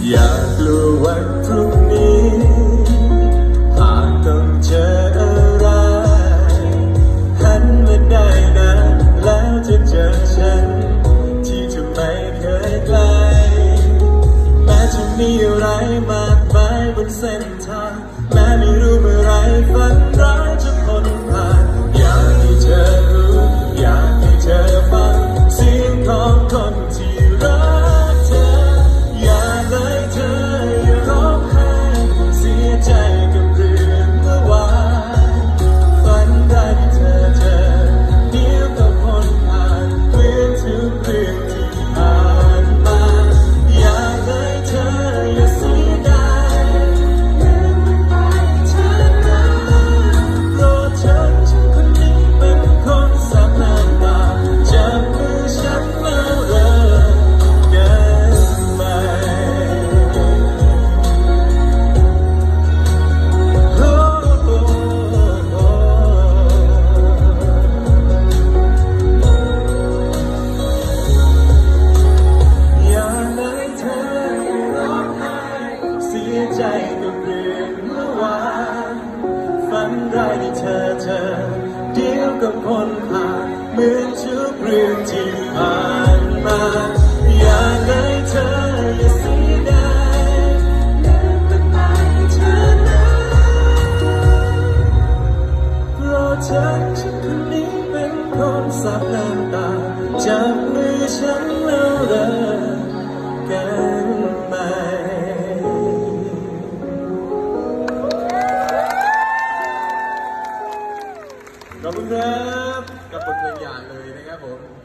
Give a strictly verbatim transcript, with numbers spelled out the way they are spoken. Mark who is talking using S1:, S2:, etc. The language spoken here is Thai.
S1: อยากกลัววันพรุ่งนี้หากต้องเจออะไรหันมาได้นะแล้วจะเจอฉันที่จะไม่เคยไกลแม้จะมีอะไรมากมายบนเส้นทางแม้ไม่รู้เมื่อไรฝันร้ายจะพ้นผ่านอยากให้เธอรู้อยากให้เธอฟังเสียงของคนที่รักเธออย่าเลยเธออย่าร้องไห้เสียใจกับเรื่องเมื่อวานฝันได้ที่เธอเจอเดี๋ยวก็พ้นผ่านเปลี่ยนทุกเรื่องที่ผ่านมาอย่าเลยเธออย่าเสียดายเรื่องมันไปเธอนะโปรดเธอฉันคนนี้เป็นคนสักน้ำตาจับมือฉันแล้วเริ่มกันใหม่โอ้โอ้โอ้อย่าเลยเธออย่าร้องไห้เสียใจกับเรื่องเมื่อวานฝันร้ายที่เธอเจอเดี๋ยวก็พ้นผ่านเหมือนทุกเรื่องที่ผ่านมาอย่าเลยเธออย่าเสียดายเรื่องมันไปเธอนะโปรดเธอฉันคนนี้เป็นคนซับน้ำตาจับมือฉันแล้วเลิกกันใหม่ขอบคุณครับกับบทเพลงอย่างเลยนะครับผม